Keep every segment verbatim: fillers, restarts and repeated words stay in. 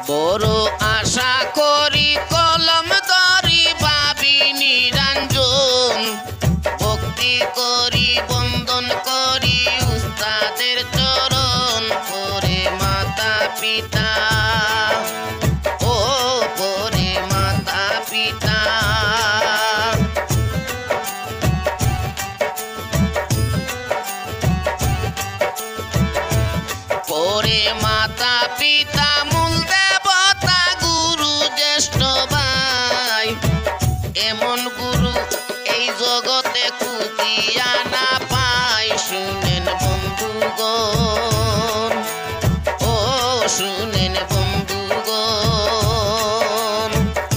বড় আশা করি কলম ধরি ভাবি নিরঞ্জন ভক্তি করি বন্দন করি উস্তাদের চরণ পরে মাতা পিতা ও পরে মাতা পিতা পরে মাতা পিতা মূল দেবতা গুরু জ্যেষ্ঠ ভাই এমন গুরু এই জগতে খুঁজিয়া না পাই শুনেন বন্ধুগণ ও শুনেন বন্ধুগণ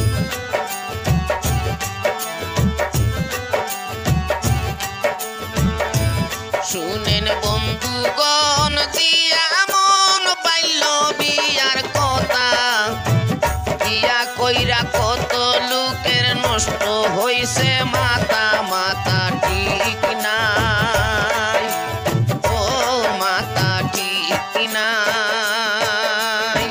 শুনেন বন্ধুগণ দিয়া মন পাইল বিয়ার কথা বিয়া কইরা কত লোকের নষ্ট হইছে মাতা মাতা ঠিক নাই ও মাতা ঠিক নাই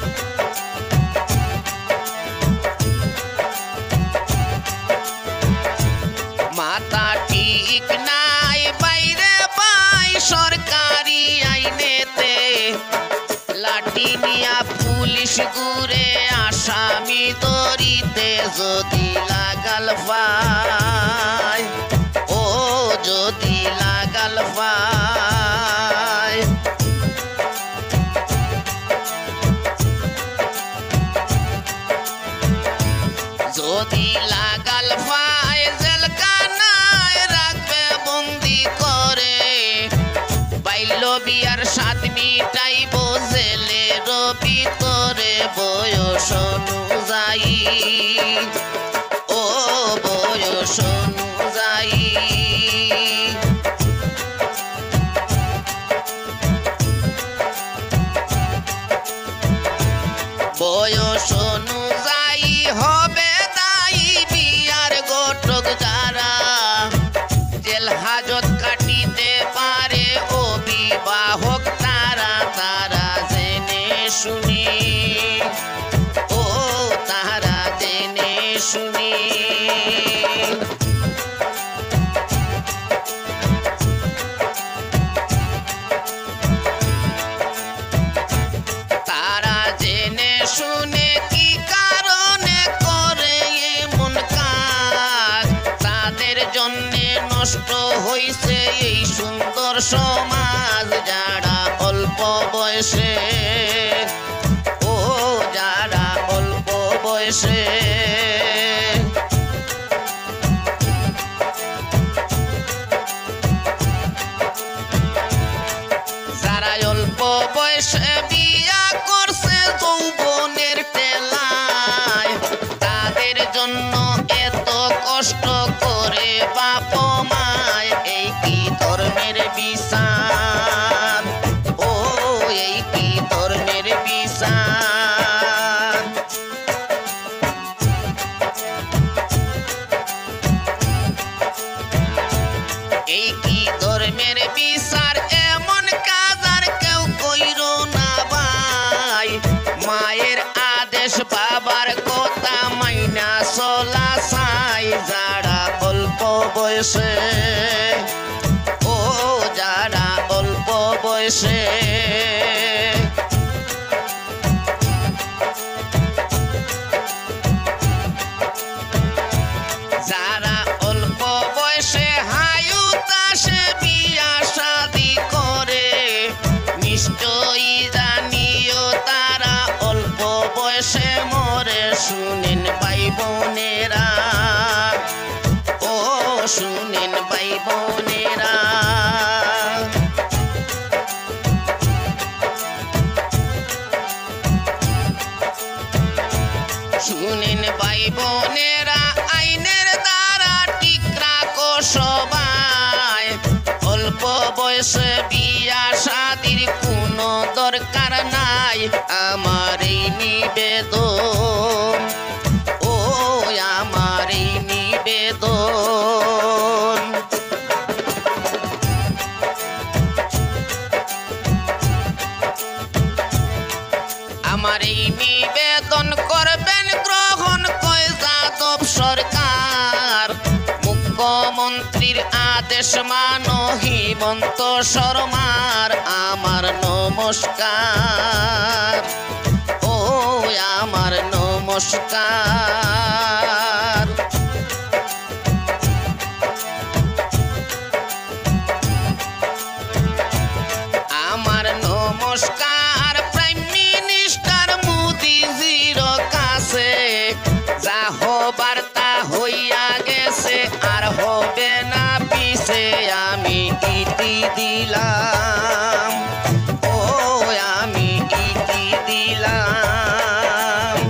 মাতা ঠিক নাই বাইরে পাই সরকারি আইনেতে লাঠি নিয়া পুলিশ ঘুরে আসামি ধরিতে যদি লাগাল পায় ও যদি লাগাল পায় যদি লাগাল পায় জেলখানায় রাখবে বন্দি করে বাইল বিয়ার সাত মিটাইব জেলের ভিতরে বয়স অনুযায়ী ও বয়স অনুযায়ী বয়স অনুযায়ী হবে দায়ী বিয়ার ঘটক যারা জেল হাজত কাটিতে পারে অভিভাবক তারা তারা জেনে শুনি ও তারা জেনে শুনি তারা জেনে শুনে কি কারণে করে এমন কাজ তাদের জন্যে নষ্ট হইছে এই সুন্দর সমাজ যারা অল্প বয়সে ও যারা অল্প বয়সে যারা অল্প বয়সে বিয়া করছে যৌবনের টেলায় তাদের জন্য এত কষ্ট করে বাপ মায় এই কি ধর্মের বিচার ও এই কি ধর্মের বিচার এই কি ধর্মের বিচার এমন কাজ আর কেউ কইর না ভাই মায়ের আদেশ বাবার কথা মাইনা চলা চাই যারা অল্প বয়সে ও যারা অল্প বয়সে যারা অল্প বয়সে হায়ুতাসে বিয়া শাদি করে নিশ্চয়ই জানিও তারা অল্প বয়সে মরে শুনেন ভাই বোনেরা ও শুনেন ভাই বোনেরা শুনেন ভাই বোনেরা আইনের দ্বারা ঠিক রাখো সবাই অল্প বয়সে বিয়া শাদির কোনো দরকার নাই আমার এই নিবেদন ও আমার এই নিবেদন আমার এই নিবেদন করবেন গ্রহণ কয় যাদব সরকার মুখ্যমন্ত্রীর আদেশ মানো হিমন্ত শর্মার আমার নমস্কার ও আমার নমস্কার আমার নমস্কার প্রাইম মিনিস্টার মোদিজির কাছে যা হবার তা হইয়া গেছে আর হবে না পিছে আমি ইতি দিলাম ও আমি ইতি দিলাম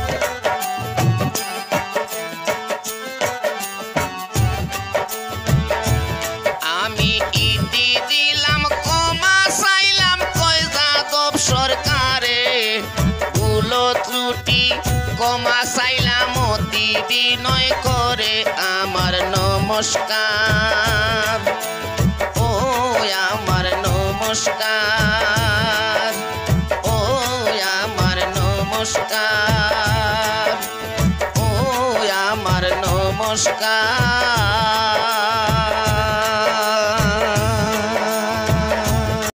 আমি ইতি দিলাম ক্ষমা চাইলাম কয় যাদব সরকারে ভুল ত্রুটি ক্ষমা চাইলাম অতি বিনয় করে আমার নমস্কার ও আমার নমস্কার ও আমার নমস্কার ও আমার নমস্কার।